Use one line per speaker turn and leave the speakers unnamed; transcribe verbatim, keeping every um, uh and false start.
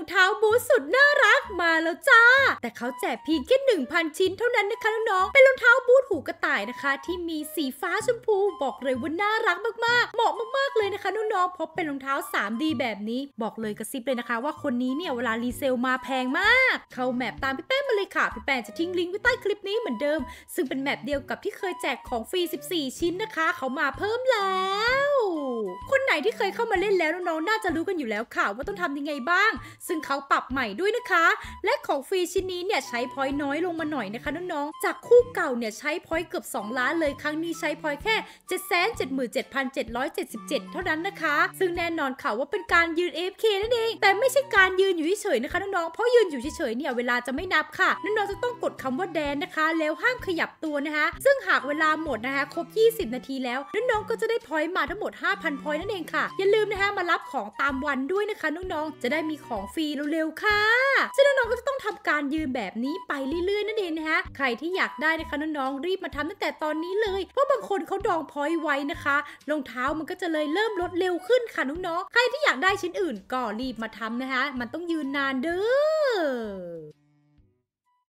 เท้าบูทสุดน่ารักมาแล้วจ้าแต่เขาแจกเพียงแค่ หนึ่งพัน ชิ้นเท่านั้นนะคะน้องๆเป็นรองเท้าบูทหูกระต่ายนะคะที่มีสีฟ้าชมพูบอกเลยว่าน่ารักมากๆเหมาะมากๆเลยนะคะน้องๆเพราะเป็นรองเท้า ทรี ดี แบบนี้บอกเลยกระซิบเลยนะคะว่าคนนี้เนี่ยเวลารีเซลมาแพงมากเข้าแมปตามพี่แป้งมาเลยค่ะพี่แป้งจะทิ้งลิงก์ไว้ใต้คลิปนี้เหมือนเดิมซึ่งเป็นแมปเดียวกับที่เคยแจกของฟรีสิบสี่ชิ้นนะคะเขามาเพิ่มแล้วคนไหนที่เคยเข้ามาเล่นแล้วน้องๆน่าจะรู้กันอยู่แล้วค่ะว่าต้องทำยังไงบ้างซึ่งเขาปรับใหม่ด้วยนะคะและของฟรีชิ้นนี้เนี่ยใช้พอยต์น้อยลงมาหน่อยนะคะน้องๆจากคู่เก่าเนี่ยใช้พอยต์เกือบสองล้านเลยครั้งนี้ใช้พอยต์แค่ เจ็ดแสนเจ็ดหมื่นเจ็ดพันเจ็ดร้อยเจ็ดสิบเจ็ด เท่านั้นนะคะซึ่งแน่นอนค่ะว่าเป็นการยืน เอ เอฟ เค นั่นเองแต่ไม่ใช่การยืนอยู่เฉยๆนะคะน้องๆเพราะยืนอยู่เฉยๆเนี่ยเวลาจะไม่นับค่ะน้องๆจะต้องกดคำว่าแดนนะคะแล้วห้ามขยับตัวนะคะซึ่งหากเวลาหมดนะคะครบยี่สิบนาทีแล้วน้องๆก็จะได้พอยต์มาทั้งหมด ห้าพัน พอยต์นั่นเองค่ะอย่าลืมนะคะมารับของตามวันด้วยนะคะน้องๆจะได้มีของฟรีเร็วๆค่ะซึ่งน้องๆก็จะต้องทำการยืนแบบนี้ไปเรื่อยๆนั่นเองนะคะใครที่อยากได้นะคะน้องๆรีบมาทำตั้งแต่ตอนนี้เลยเพราะบางคนเขาดองพอยต์ไว้นะคะรองเท้ามันก็จะเลยเริ่มลดเร็วขึ้นค่ะน้องๆใครที่อยากได้ชิ้นอื่นก็รีบมาทำนะคะมันต้องยืนนานเด้อ